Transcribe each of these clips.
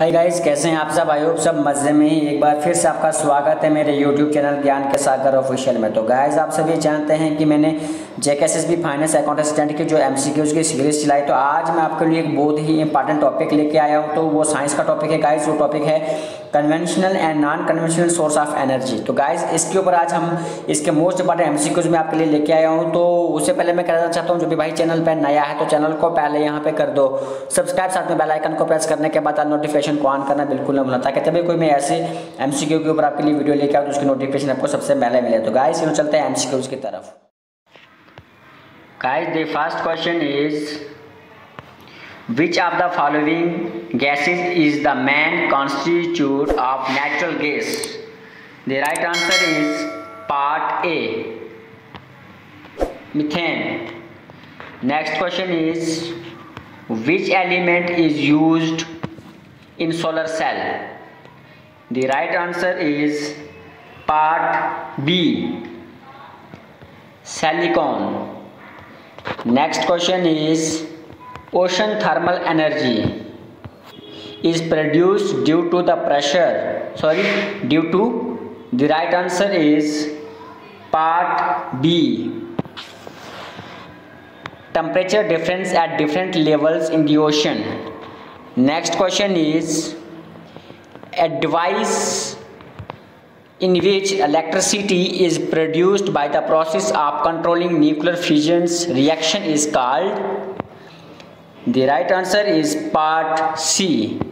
Hi guys, कैसे हैं आप सब? आई होप सब मज़े में ही। एक बार फिर से आपका स्वागत है मेरे यूट्यूब चैनल ज्ञान के सागर ऑफिशियल में। तो गाइस, आप सभी जानते हैं कि मैंने जेकेएसएसबी फाइनेंस अकाउंट असिस्टेंट की जो एमसीक्यूज की सीरीज चलाई। तो आज मैं आपके लिए एक बहुत ही इंपॉर्टेंट टॉपिक लेके आया हूँ। तो वो साइंस का टॉपिक है गाइस। वो टॉपिक है conventional and non conventional source of energy. तो गाइस, इसके ऊपर आज हम इसके मोस्ट इंपॉर्टेंट एमसीक्यूज में आपके लिए लेके आया हूँ। तो उससे पहले मैं कहना चाहता हूँ, जो भी भाई चैनल पर नया है तो चैनल को पहले यहाँ पे कर दो सब्सक्राइब, साथ में बेल आइकन को प्रेस करने के बाद नोटिफिकेशन को ऑन करना बिल्कुल ना भूलना, ताकि तभी कोई मैं ऐसे एमसीक्यू के ऊपर आपके लिए वीडियो लेके आऊँ तो उसकी नोटिफिकेशन आपको सबसे पहले मिले। तो गाइस, चलो चलते हैं एमसीक्यूज की तरफ। Guys, the first question is which of the following gases is the main constituent of natural gas? The right answer is part A, methane. Next question is which element is used in solar cell? The right answer is part B, silicon. Next question is ocean thermal energy is produced due to the due to. The right answer is part B, temperature difference at different levels in the ocean. Next question is a device in which electricity is produced by the process of controlling nuclear fusion reaction is called. The right answer is part C,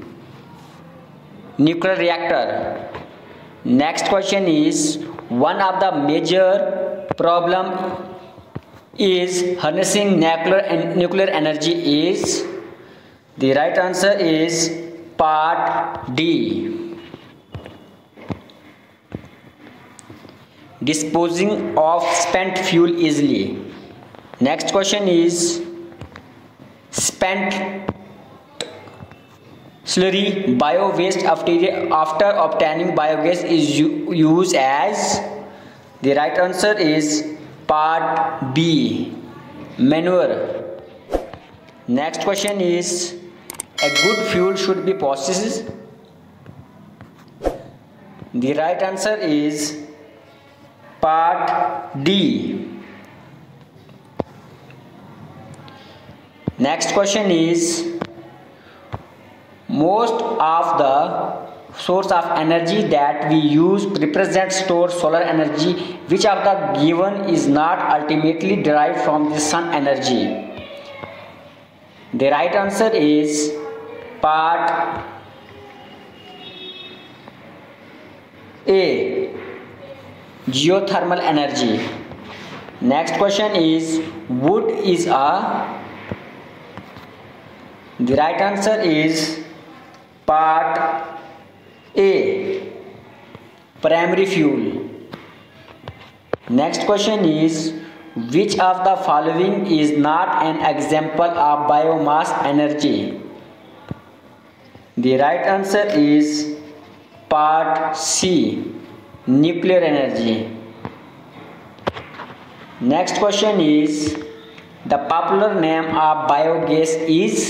nuclear reactor. Next question is one of the major problem is harnessing nuclear energy is. The right answer is part D, disposing of spent fuel easily. Next question is spent slurry bio waste after obtaining biogas is used as. The right answer is part B, manure. Next question is a good fuel should be processed. The right answer is part D. Next question is most of the source of energy that we use represent stored solar energy. Which of the given is not ultimately derived from the sun energy? The right answer is part A, geothermal energy. Next question is wood is a. The right answer is part A, primary fuel. Next question is which of the following is not an example of biomass energy? The right answer is part C, nuclear energy. Next question is the popular name of biogas is.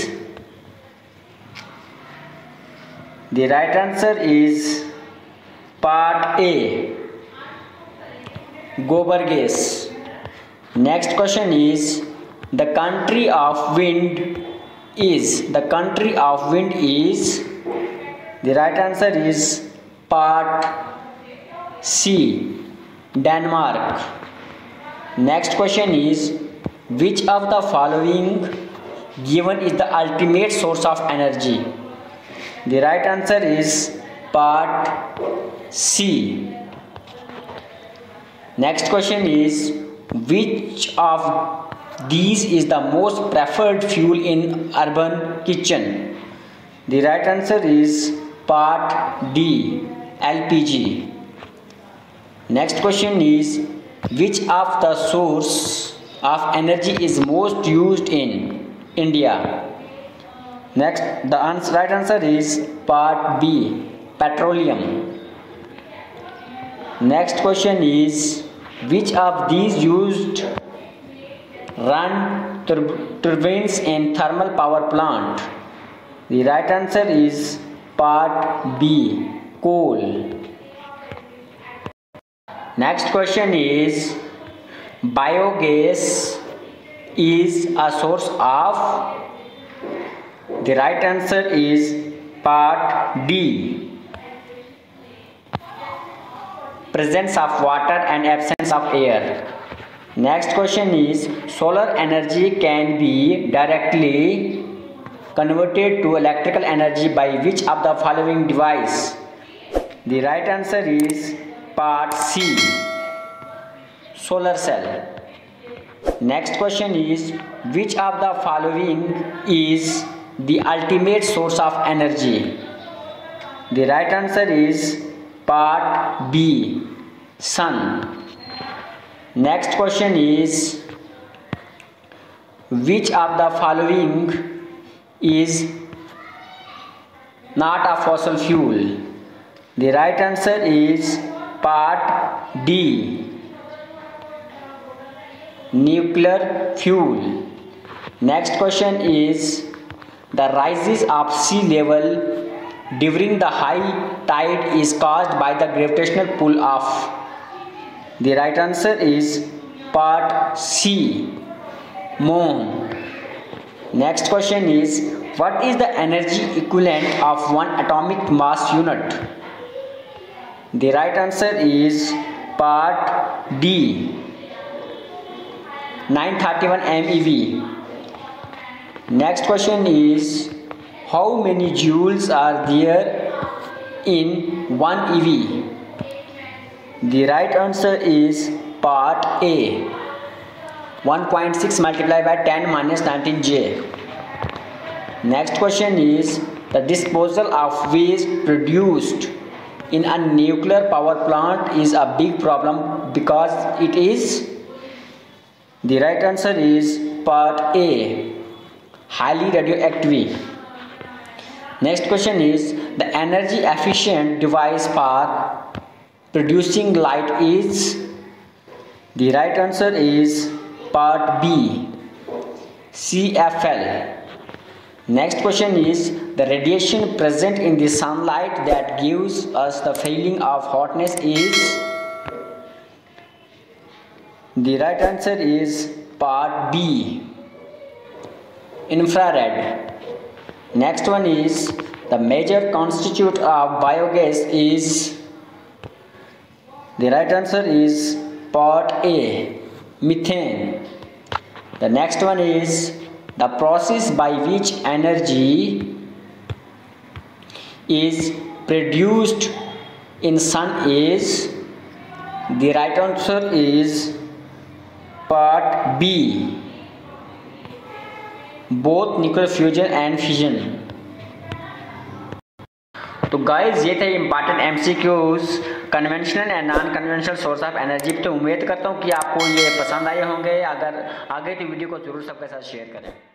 The right answer is part A, gobar gas. Next question is the country of wind is. The country of wind is. The right answer is part C, Denmark. Next question is which of the following given is the ultimate source of energy? The right answer is part C. Next question is which of these is the most preferred fuel in urban kitchen? The right answer is part D, LPG. Next question is which of the source of energy is most used in India? Next, the right answer is part B, petroleum. Next question is which of these used run turbines in thermal power plant? The right answer is part B coal. Next question is biogas is a source of. The right answer is part D presence of water and absence of air. Next question is solar energy can be directly converted to electrical energy by which of the following device? The right answer is part C, solar cell. Next question is which of the following is the ultimate source of energy? The right answer is part B, sun. Next question is which of the following is not a fossil fuel? The right answer is part D, nuclear fuel. Next question is the rises of sea level during the high tide is caused by the gravitational pull of. The right answer is part C, moon. Next question is what is the energy equivalent of one atomic mass unit? The right answer is part D, 931 MeV. Next question is how many joules are there in 1 eV? The right answer is part A, 1.6 multiplied by 10 minus 19 J. Next question is the disposal of waste produced in a nuclear power plant is a big problem because it is. The right answer is part A, highly radioactive. Next question is the energy efficient device for producing light is. The right answer is part B, CFL. Next question is the radiation present in the sunlight that gives us the feeling of hotness is. The right answer is part B, infrared. Next one is the major constituent of biogas is. The right answer is part A, methane. The next one is the process by which energy is produced in sun is. The right answer is part B, both nuclear fusion and fission. तो guys ये थे important MCQs conventional and non conventional source of energy. तो उम्मीद करता हूँ कि आपको ये पसंद आए होंगे। अगर आगे तो वीडियो को जरूर सबके साथ शेयर करें।